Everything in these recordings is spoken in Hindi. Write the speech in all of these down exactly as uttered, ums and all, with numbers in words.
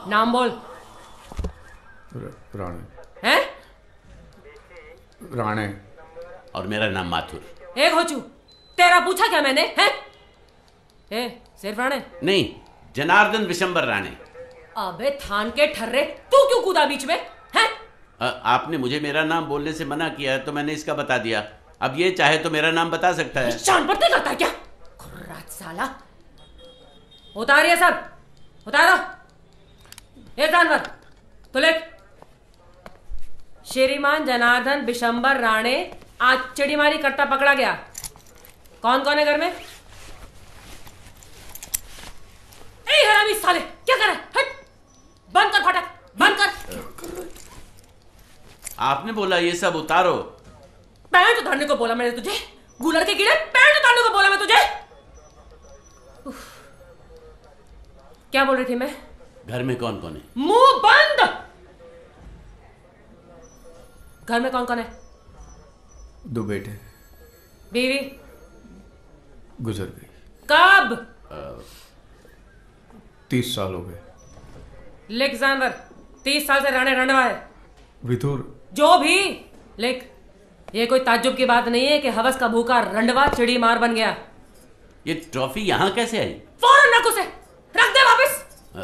नाम बोल। राणे। हैं? राणे। और मेरा नाम माथुर। एक हो चू, तेरा पूछा क्या मैंने? हैं? ए, सिर्फ राणे? नहीं, जनार्दन विशंबर राणे। अबे थान के ठर्रे, तू क्यों कूदा बीच में? हैं? आ, आपने मुझे मेरा नाम बोलने से मना किया है तो मैंने इसका बता दिया। अब ये चाहे तो मेरा नाम बता सकता है। शान पड़ते करता है क्या? खुर्रात साला। उतारिए सब, उतारो। एक जानवर तो लेख। श्रीमान जनार्दन विशंबर राणे आज चिड़ीमारी करता पकड़ा गया। कौन कौन है घर में? ए हरामी साले, क्या कर रहा है? हट, बंद कर फाटक, बंद कर। आपने बोला ये सब उतारो। पैंट उतारने को बोला मैंने तुझे? गुलर के कीड़े, पैंट उतारने को बोला मैं तुझे? क्या बोल रही थी मैं? घर में कौन कौन है? मुंह बंद। घर में कौन कौन है? दो बेटे। बीवी? गुजर गई। कब? तीस साल हो गए। लिख जानवर, तीस साल से राणे रंडवा है। विथोर। जो भी लिख। ये कोई ताज्जुब की बात नहीं है कि हवस का भूखा रंडवा चिड़ी मार बन गया। ये ट्रॉफी यहाँ कैसे आई? फौरन रख उसे, रख दे वापस। आ,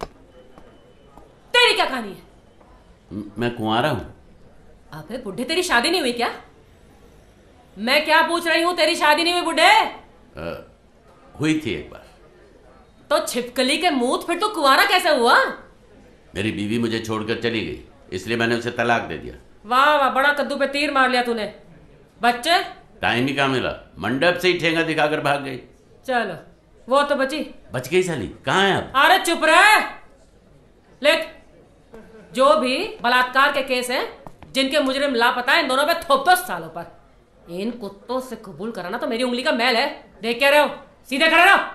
तेरी क्या कहानी है? मैं कुंवारा हूं। अबे बुढ़े, तेरी शादी नहीं हुई क्या? मैं क्या पूछ रही हूँ, तेरी शादी नहीं हुई बुढ़े? हुई थी एक बार। तो छिपकली के मुंह, फिर तो कुंवारा कैसे हुआ? मेरी बीवी मुझे छोड़कर चली गई, इसलिए मैंने उसे तलाक दे दिया। वाह वाह, बड़ा कद्दू पे तीर मार लिया तूने। बच्चे? टाइम ही कहाँ मिला, मंडप से ही ठेंगा दिखाकर भाग गई। चलो, वो तो बची। बच गई साली, कहाँ है अब? अरे चुप रहे। लिख, जो भी बलात्कार के केस हैं, जिनके मुजरिम लापता है, इन दोनों पे थोप दो सालों पर। इन कुत्तों से कबूल कराना तो मेरी उंगली का मैल है। देख क्या रहे हो? सीधे खड़े रहो।